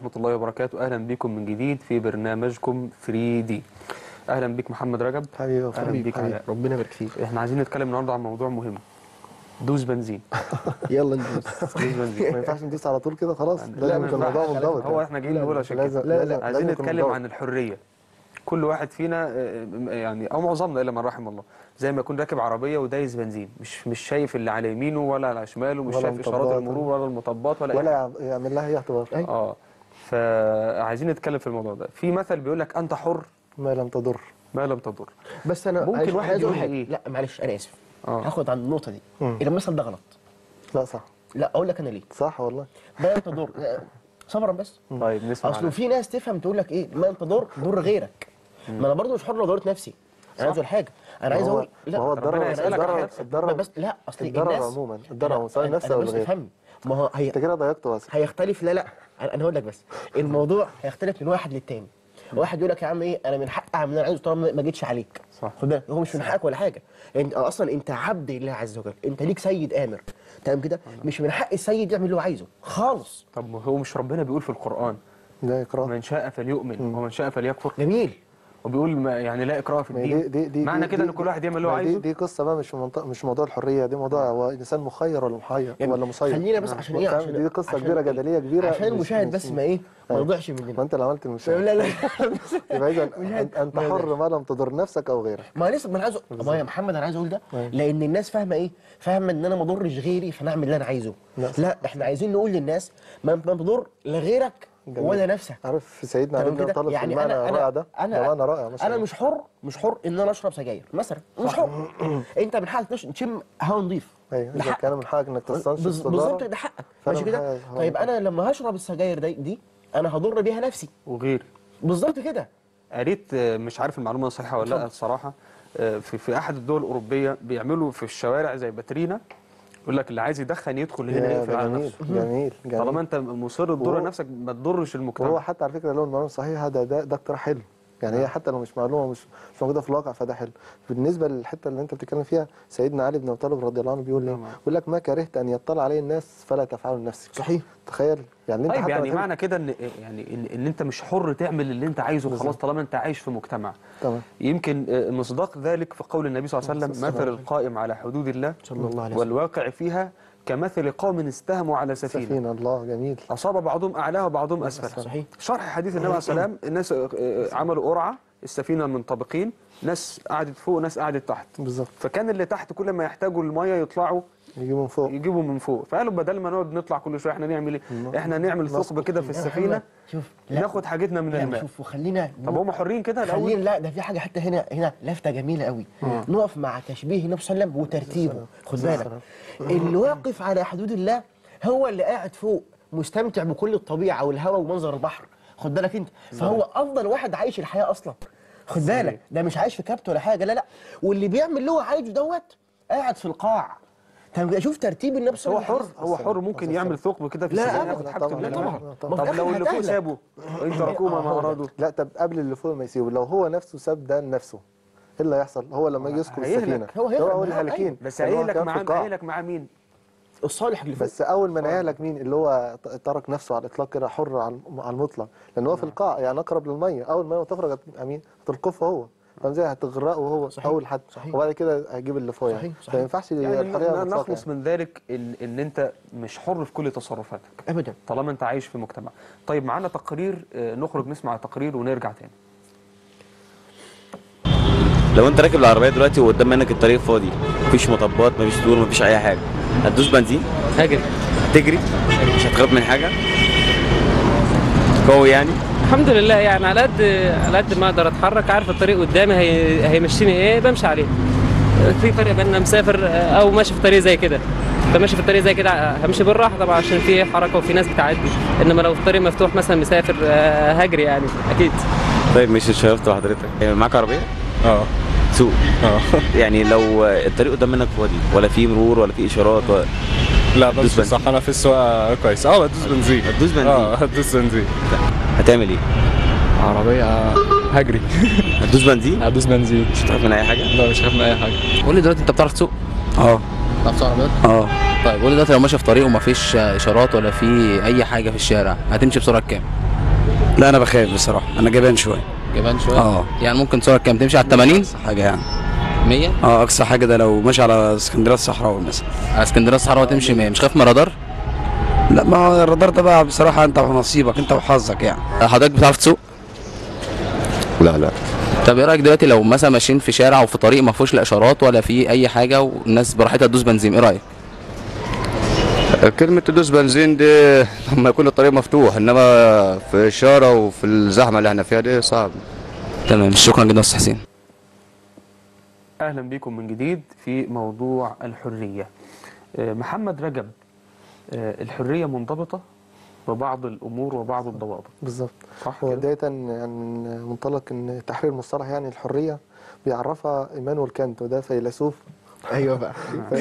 ورحمة الله وبركاته. أهلا بكم من جديد في برنامجكم 3D. أهلا بك محمد رجب. حبيبي أهلا بك علاء. ربنا يبارك فيك. احنا عايزين نتكلم النهارده عن موضوع مهم. دوس بنزين. يلا ندوس. دوس بنزين. ما ينفعش ندوس على طول كده خلاص، لا، لازم ما يكون الموضوع ينفعش. منضبط. هو احنا جايين نقول عشان كده. لازم عايزين يكون نتكلم منضبط. عن الحرية. كل واحد فينا يعني او معظمنا الا من رحم الله، زي ما يكون راكب عربيه ودايس بنزين، مش شايف اللي على يمينه ولا على شماله، مش شايف اشارات المرور ولا المطبات ولا يعمل لها اي اعتبار. فعايزين نتكلم في الموضوع ده. في مثل بيقول لك انت حر ما لم تضر. ما لم تضر. بس انا ممكن واحد عايز يقول اقول حاجه. ايه؟ لا معلش انا اسف. هاخد عن النقطه دي. المثل ده غلط. لا صح. لا اقول لك انا ليه. صح والله. ما لم تضر. صبرا بس. طيب نسمع. اصل في ناس تفهم تقول لك ايه ما لم تضر ضر غيرك. ما انا برضو مش حر لو ضررت نفسي. انا عايز اقول حاجه. انا عايز اقول ما هو الضرر بس لا اصل الضرر الناس عموما، الضرر سواء نفسه او الغير. ما هو انت كده ضيقته اصلا. هيختلف. لا انا هقول لك بس الموضوع هيختلف من واحد للتاني. واحد يقول لك يا عم ايه انا من حقي اعمل اللي انا عايزه طالما ما جيتش عليك. صح. خد بالك هو مش من حقك ولا حاجه. انت اصلا انت عبد لله عز وجل، انت ليك سيد امر. تمام كده؟ مش من حق السيد يعمل اللي هو عايزه خالص. طب هو مش ربنا بيقول في القرآن لا اكراه. من شاء فليؤمن ومن شاء فليكفر؟ جميل. وبيقول يعني لا اكراه في الدين. معنى كده ان كل واحد يعمل اللي هو عايزه. دي قصه بقى، مش موضوع الحريه، دي موضوع هو انسان مخير ولا محير ولا مسير. خلينا بس عشان ايه؟ عشان دي قصه كبيره جدليه كبيره عشان المشاهد بس ما ايه ما يضيعش مننا. ما انت اللي عملت المشاهد. لا يبقى اذا انت حر ما لم تضر نفسك او غيرك. ما لسه ما انا عايز ما يا محمد انا عايز اقول ده لان الناس فاهمه ايه؟ فاهمه ان انا ما اضرش غيري فانا اعمل اللي انا عايزه. لا احنا عايزين نقول للناس ما تضر لا غيرك ولا نفسك. عارف سيدنا علي بن طالب يعني المعنى الرائع ده. معنى رائع مثلا. انا مش حر ان انا اشرب سجاير مثلا. مش حر. انت من حقك تشم هواء نظيف. ايوه اذا كان من حقك انك تستنشق بالظبط ده حقك. ماشي كده؟ طيب انا لما هشرب السجاير دي انا هضر بيها نفسي وغيري. بالظبط كده. قريت مش عارف المعلومه صحيحه ولا لا الصراحه، في احد الدول الاوروبيه بيعملوا في الشوارع زي باترينا، يقول لك اللي عايز يدخن يدخل هنا يقفل على نفسه. جميل. طالما انت مصر تضر نفسك ما تضرش المجتمع. وهو حتى على فكره لو المعلومه صحيحه ده اقتراح حلو. يعني هي حتى لو مش معلومه مش موجوده في الواقع فده حلو. بالنسبه للحته اللي انت بتتكلم فيها سيدنا علي بن ابي طالب رضي الله عنه بيقول ايه؟ بيقول لك ما كرهت ان يطلع عليه الناس فلا تفعله لنفسك. صحيح. تخيل يعني انت طيب حتى يعني معنى كده ان ان انت مش حر تعمل اللي انت عايزه خلاص طالما انت عايش في مجتمع. تمام. يمكن مصداق ذلك في قول النبي صلى الله عليه وسلم مثل القائم على حدود الله صلى الله عليه وسلم والواقع فيها كمثل قوم استهموا على سفينة. الله جميل. أصاب بعضهم أعلاها وبعضهم أسفلها. صحيح. شرح حديث النبي عليه السلام الناس عملوا قرعة السفينة من طابقين، ناس قعدت فوق وناس قعدت تحت. بالظبط. فكان اللي تحت كل ما يحتاجوا المية يطلعوا يجيبوا من فوق. فقالوا بدل ما نقعد نطلع كل شويه احنا نعمل ايه؟ احنا نعمل ثقب كده في السفينه. شوف ناخد حاجتنا من الماء. شوف وخلينا طب هم حرين كده الاول؟ لا ده في حاجه حتى هنا لفته جميله قوي. نقف مع تشبيه النبي صلى الله عليه وسلم وترتيبه. خد بالك اللي واقف على حدود الله هو اللي قاعد فوق مستمتع بكل الطبيعه والهواء ومنظر البحر. خد بالك انت فهو افضل واحد عايش الحياه اصلا. خد بالك ده مش عايش في كبت ولا حاجه. لا واللي بيعمل اللي هو عايزه دوت قاعد في القاع. طب شوف ترتيب النبي صلى الله عليه وسلم. هو حر ممكن يعمل ثقب كده في السفينه ياخد حاجته من الماء. طب لو اللي فوق سابه انت ركوبه ما ارادوا. لا طب قبل اللي فوق ما يسيبه لو هو نفسه ساب ده لنفسه ايه اللي هيحصل؟ هو لما يجي يسكن السفينه هو الهالكين. بس هيهلك معاه مين؟ الصالح اللي فوق. بس اول ما يهلك مين؟ اللي هو ترك نفسه على الاطلاق كده حر على المطلق، لان هو في القاع يعني اقرب للميه. اول ما تخرج امين هتلقفه هو فزي هتغرقه هو اول حد وبعد كده هيجيب اللي فوق. يعني ما ينفعش يعني نخلص من ذلك ان انت مش حر في كل تصرفاتك ابدا طالما انت عايش في مجتمع. طيب معانا تقرير، نخرج نسمع تقرير ونرجع تاني. لو انت راكب العربيه دلوقتي وقدام منك الطريق فاضي مفيش مطبات مفيش دور مفيش اي حاجه هتدوس بنزين؟ هتجري مش هتخاف من حاجه؟ قوي يعني؟ الحمد لله يعني على قد ما اقدر اتحرك، عارف الطريق قدامي هيمشيني ايه بمشي عليه. في فرق بين انا مسافر او ماشي في طريق زي كده. فماشي في الطريق زي كده همشي بالراحه طبعا عشان في حركه وفي ناس بتعدي، انما لو الطريق مفتوح مثلا مسافر هجري يعني اكيد. طيب مش اتشرفت بحضرتك. معاك عربيه؟ سوق. يعني لو الطريق قدام منك فاضي ولا في مرور ولا في اشارات لا بس صح انا في السواقه كويس. بدوس بنزين. هتدوس بنزين؟ هتدوس بنزين. هتعمل ايه؟ عربيه هجري. هتدوس بنزين؟ هدوس بنزين. مش هتخاف من اي حاجه؟ لا مش هخاف من اي حاجه. قول لي دلوقتي انت بتعرف تسوق؟ بتعرف تسوق عربيات؟ طيب قول لي دلوقتي لو ماشي في طريق ومفيش اشارات ولا في اي حاجه في الشارع هتمشي بسرعه كام؟ لا انا بخاف بصراحه، انا جبان شويه. جبان شويه؟ يعني ممكن سرعه كام تمشي على 80 حاجه يعني 100؟ اقصى حاجه ده لو ماشي على اسكندريه الصحراوي مثلا. على اسكندريه الصحراوي تمشي 100؟ مش خايف من الرادار؟ لا ما هو الرادار ده بقى بصراحه انت ونصيبك انت وحظك يعني. حضرتك بتعرف تسوق؟ لا. طب ايه رايك دلوقتي لو مثلا ماشيين في شارع وفي طريق ما فيهوش لا اشارات ولا فيه اي حاجه والناس براحتها تدوس بنزين، ايه رايك؟ كلمة تدوس بنزين دي لما يكون الطريق مفتوح، انما في اشارة وفي الزحمة اللي احنا فيها دي صعب. تمام، شكرا جدا استاذ حسين. اهلا بكم من جديد في موضوع الحريه. محمد رجب، الحريه منضبطه ببعض الامور وبعض الضوابط. بالظبط. صح هو كده؟ بداية يعني من منطلق ان تحرير المصطلح يعني الحرية بيعرفها ايمانويل كانت، وده فيلسوف. ايوه بقى.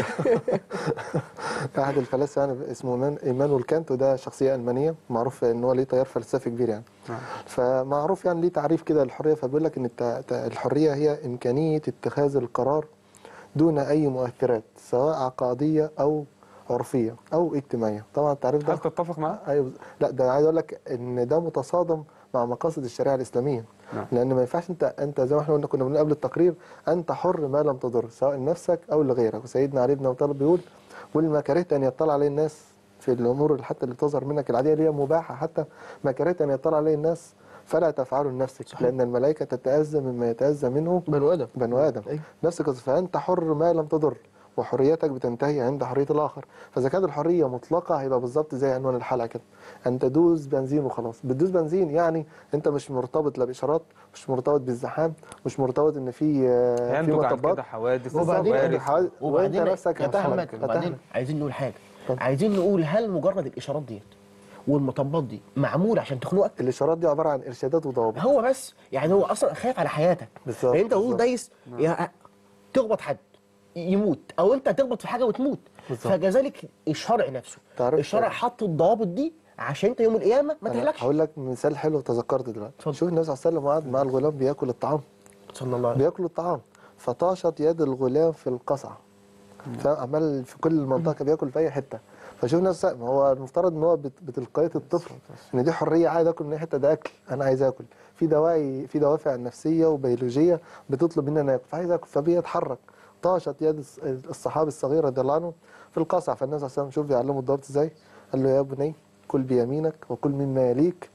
احد الفلاسفه يعني اسمه ايمانويل كانت، وده شخصيه المانيه معروف ان هو ليه تيار فلسفي كبير يعني. فمعروف يعني ليه تعريف كده للحريه، فبيقول لك ان الحريه هي امكانيه اتخاذ القرار دون اي مؤثرات سواء عقاديه او عرفيه او اجتماعيه. طبعا التعريف ده هل تتفق معاه؟ ايوه. لا ده عايز اقول لك ان ده متصادم مع مقاصد الشريعه الاسلاميه. نعم. لان ما ينفعش انت زي ما احنا قلنا كنا بنقول قبل التقرير، انت حر ما لم تضر سواء لنفسك او لغيرك. وسيدنا علي بن ابي طالب بيقول: قل ما كرهت ان يطلع عليه الناس في الامور حتى اللي بتظهر منك العاديه اللي هي مباحه، حتى ما كرهت ان يطلع عليه الناس فلا تفعله لنفسك. صحيح. لان الملائكه تتاذى مما يتاذى منه بنو ادم. نفسك فانت حر ما لم تضر، وحريتك بتنتهي عند حريه الاخر. فاذا كانت الحريه مطلقه هيبقى بالظبط زي عنوان الحلقه كده، انت تدوس بنزين وخلاص. بتدوس بنزين يعني انت مش مرتبط لا باشارات، مش مرتبط بالزحام، مش مرتبط ان في مطبات كده حوادث وانت نفسك وبعدين عايزين نقول حاجه. عايزين نقول هل مجرد الاشارات ديت والمطبات دي معمول عشان تخنقك؟ الاشارات دي عباره عن ارشادات وضوابط. هو بس يعني هو اصلا خايف على حياتك. بالظبط. يعني انت تقول دايس تخبط حد يموت، او انت تخبط في حاجه وتموت. بالزبط. فكذلك الشرع نفسه، الشرع حط الضوابط دي عشان انت يوم القيامه ما تهلكش. هقول لك مثال حلو تذكرت دلوقتي. شوف النبي صلى الله عليه وسلم قعد مع الغلام بياكل الطعام. صلى الله عليه وسلم. بياكل الطعام فطاشت يد الغلام في القصع. فعمال في كل المنطقه بياكل في اي حته. فشوف الناس، ما هو المفترض ان هو بتلقائيه الطفل ان دي حريه، عايز اكل من اي حته، ده اكل، انا عايز اكل. في دوافع نفسيه وبيولوجيه بتطلب مننا ناكل، فعايز اكل، فبيتحرك. طاشت يد الصحابي الصغير رضي الله عنه في القصع. فالنبي صلى الله عليه وسلم شوف بيعلمه الضبط ازاي. قال له: يا بني كل بيمينك وكل مما يليك.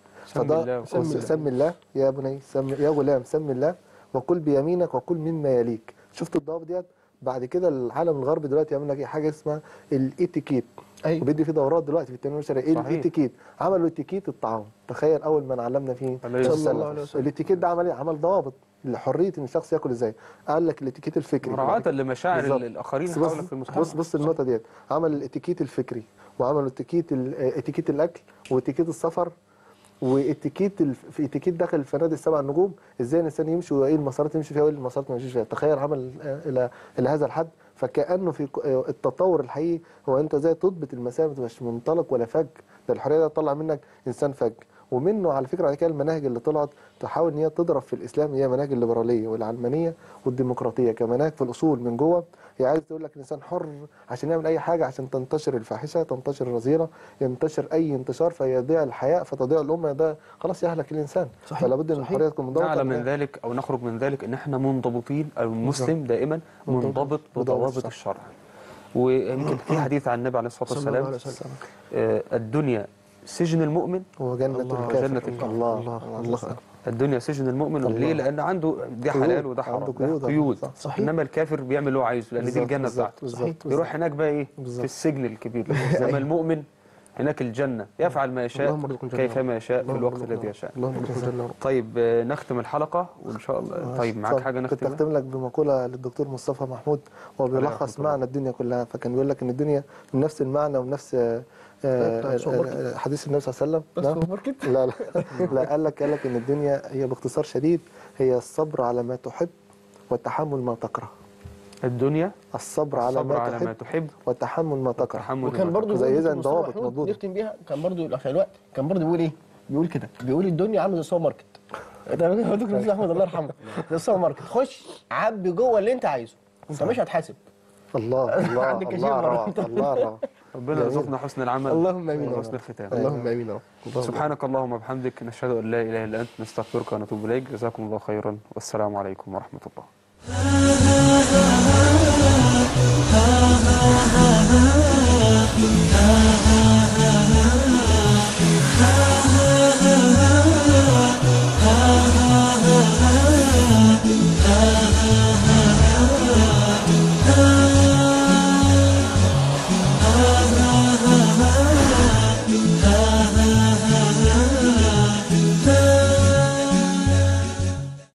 سم الله يا بني، يا غلام سم الله وكل بيمينك وكل مما يليك. شفت الضوابط ديت؟ بعد كده العالم الغربي دلوقتي يعمل لك حاجه اسمها الاتيكيت. أيوة. وبيدي في دورات دلوقتي في التنميه البشريه. ايه الاتيكيت؟ عملوا اتيكيت الطعام. تخيل اول من علمنا فيه صلى الله عليه وسلم. الاتيكيت ده عمل ضوابط لحريه ان الشخص ياكل ازاي. قال لك الاتيكيت الفكري مراعاه لمشاعر الاخرين حولك في المجتمع. بص النقطه ديت. عمل الاتيكيت الفكري، وعملوا اتيكيت الاكل، واتيكيت السفر، واتيكيت في اتيكيت داخل الفنادق ال7 نجوم، ازاي الانسان يمشي وايه المسارات يمشي فيها وايه المسارات ما يمشيش فيها. تخيل عمل الى هذا الحد. فكانه في التطور الحقيقي هو انت ازاي تضبط المسافه، ما تبقاش منطلق ولا فج. ده الحريه ده تطلع منك انسان فج. ومنه على فكره على كده المناهج اللي طلعت تحاول ان هي تضرب في الاسلام هي مناهج الليبراليه والعلمانيه والديمقراطيه كمناهج في الاصول من جوه. هي عايز تقول لك الانسان حر عشان يعمل اي حاجه، عشان تنتشر الفاحشه، تنتشر الرذيله، ينتشر اي انتشار فيضيع الحياه فتضيع الامه، ده خلاص يهلك الانسان. فلا بد ان الحريه تكون منضبطه. نعلم من ذلك او نخرج من ذلك ان احنا منضبطين، او المسلم دائما منضبط بضوابط الشرع. ويمكن في حديث عن النبي عليه الصلاه والسلام: الدنيا سجن المؤمن وجنة الكافر. الله. الدنيا سجن المؤمن. ليه؟ لان عنده دي حلال وده حرام، ده قيود. انما الكافر بيعمل اللي هو عايزه لان دي الجنه بتاعته. يروح هناك بقى ايه؟ في السجن الكبير. انما المؤمن هناك الجنه، يفعل ما يشاء كيفما يشاء في الوقت الذي يشاء. طيب نختم الحلقه وان شاء الله. طيب معاك حاجه نختم؟ كنت اختم لك بمقوله للدكتور مصطفى محمود، هو بيلخص معنى الدنيا كلها. فكان بيقول لك ان الدنيا من نفس المعنى ونفس حديث النبي صلى الله عليه وسلم. لا قال لك ان الدنيا هي باختصار شديد هي الصبر على ما تحب والتحمل ما تكره. الدنيا الصبر على ما تحب والتحمل ما تكره. وكان برضه زي اذا ضوابط مضبوطه نختم بيها. كان برضه عشان الوقت كان برضه بيقول ايه؟ بيقول كده، بيقول الدنيا عامله زي السوبر ماركت. ده دكتور احمد الله يرحمه. زي السوبر ماركت، خش عبي جوه اللي انت عايزه، انت مش هتحاسب. الله. الله. الله. ربنا يرزقنا حسن العمل. اللهم امين. وحسن الختام. اللهم امين. سبحانك اللهم وبحمدك، نشهد ان لا اله الا انت، نستغفرك ونتوب اليك. جزاكم الله خيرا، والسلام عليكم ورحمه الله.